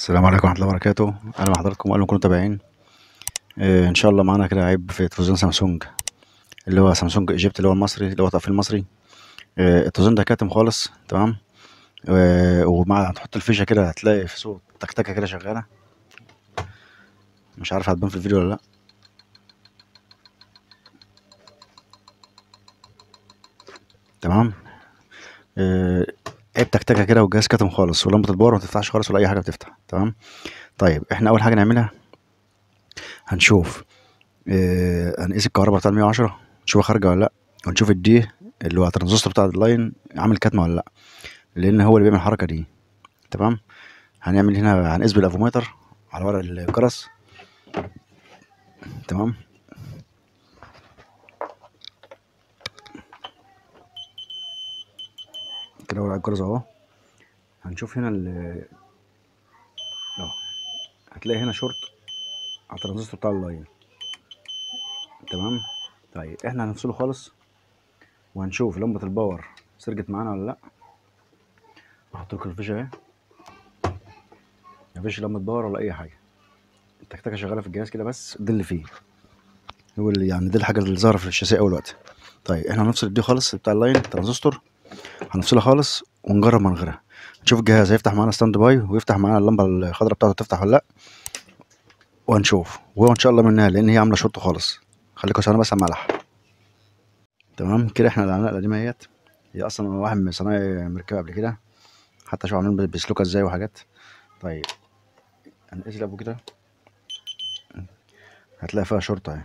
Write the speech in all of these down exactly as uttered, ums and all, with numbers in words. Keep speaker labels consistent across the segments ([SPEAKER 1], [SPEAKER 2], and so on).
[SPEAKER 1] السلام عليكم ورحمة الله وبركاته. أهلا بحضراتكم وأهلا بكم متابعين. آه إن شاء الله معانا كده عيب في تلفزيون سامسونج اللي هو سامسونج ايجيبت اللي هو المصري اللي هو تقفيل المصري. آه التلفزيون ده كاتم خالص تمام. آه ومع هتحط الفيشة كده هتلاقي في صوت تكتكة كده شغالة، مش عارف هتبان في الفيديو ولا لأ. تمام. آه عيب تكتكة كده والجهاز كاتم خالص ولمبة الباور ما بتفتحش خالص ولا أي حاجة بتفتح. تمام. طيب احنا أول حاجة نعملها هنشوف، آه هنقيس الكهرباء بتاع المية وعشرة نشوفها خارجة ولا لأ، ونشوف الدي اللي هو الترانزستور بتاع اللاين عامل كاتمة ولا لأ، لأن هو اللي بيعمل الحركة دي. تمام. هنعمل هنا هنقيس بالافومتر على ورق الجرس. تمام. كده ورق الجرس اهو. هنشوف هنا ال اهو، هتلاقي هنا شورت على الترانزستور بتاع اللاين. تمام. طيب احنا هنفصله خالص وهنشوف لمبة الباور سرجت معانا ولا لا. هحط لكم الفيشه اهي، مفيش لمبة باور ولا اي حاجة، التكتكة شغالة في الجهاز كده بس ده اللي فيه، هو اللي يعني دي الحاجة اللي ظاهرة في الشاسيه اول وقت. طيب احنا هنفصل دي خالص بتاع اللاين الترانزستور، هنفصلها خالص ونجرب من غيرها، نشوف الجهاز هيفتح معانا ستاند باي ويفتح معانا اللمبه الخضراء بتاعته تفتح ولا لا، وهنشوف وهو ان شاء الله منها لان هي عامله شورت خالص. خليكم ثواني بس املح. تمام كده احنا العنايه القديمه اهيت، هي اصلا واحد من صنايعي مركبها قبل كده، حتى شوف عاملين بيسلكها ازاي وحاجات. طيب هنقيس الابو كده هتلاقي فيها شورت اهي،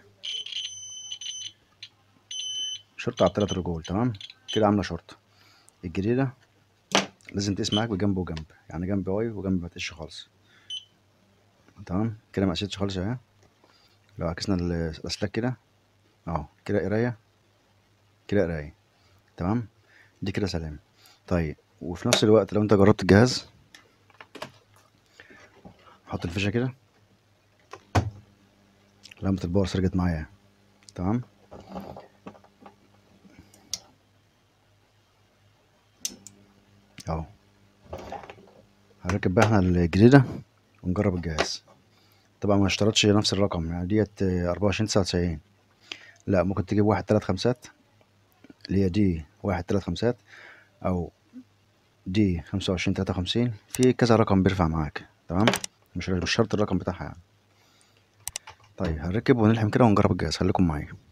[SPEAKER 1] شورت على التلات رجول. تمام كده عامله شورت. الجديده لازم تقيس معاك بجنب وجنب، يعني جنب واي وجنب ما تقيسش خالص. تمام كده ما قيستش خالص اهي. لو عكسنا الاسلاك كده اهو كده قرايه كده قرايه. تمام دي كده سلام. طيب وفي نفس الوقت لو انت جربت الجهاز حط الفيشه كده، لمبة الباور سرجت معايا. تمام اهو. هنركب بقى احنا الجديدة ونجرب الجهاز. طبعا ما اشترطش نفس الرقم، يعني ديت اربعة وعشرين تسعة وتسعين، لا ممكن تجيب واحد تلات خمسات اللي هي دي واحد تلات خمسات، او دي خمسة وعشرين تلاتة وخمسين، في كذا رقم بيرفع معاك. تمام مش مش شرط الرقم بتاعها يعني. طيب هنركب ونلحم كده ونجرب الجهاز، خليكم معايا.